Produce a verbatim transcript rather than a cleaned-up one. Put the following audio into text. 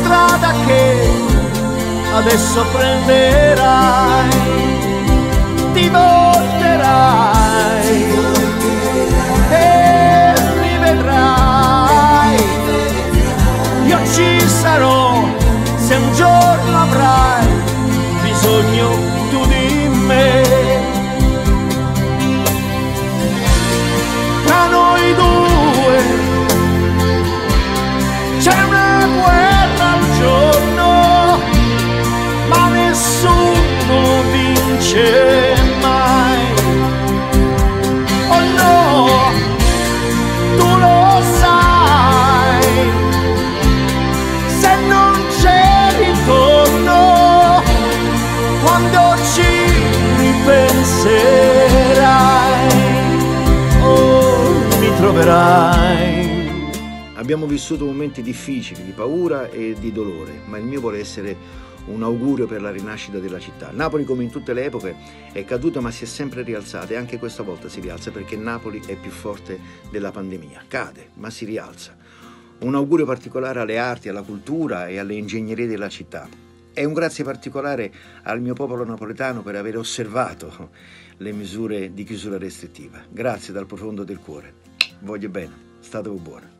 strada che adesso prenderai, ti volterai e mi vedrai. Io ci sarò se un giorno avrai bisogno tu di me. Tra noi due c'è una guerra al giorno, ma nessuno vince mai. Oh no, tu lo sai, se non c'è ritorno, quando ci ripenserai, oh, mi troverai. Abbiamo vissuto momenti difficili, di paura e di dolore, ma il mio vuole essere un augurio per la rinascita della città. Napoli, come in tutte le epoche, è caduta ma si è sempre rialzata, e anche questa volta si rialza, perché Napoli è più forte della pandemia. Cade, ma si rialza. Un augurio particolare alle arti, alla cultura e alle ingegnerie della città. E un grazie particolare al mio popolo napoletano per aver osservato le misure di chiusura restrittiva. Grazie dal profondo del cuore. Voglio bene, state buoni.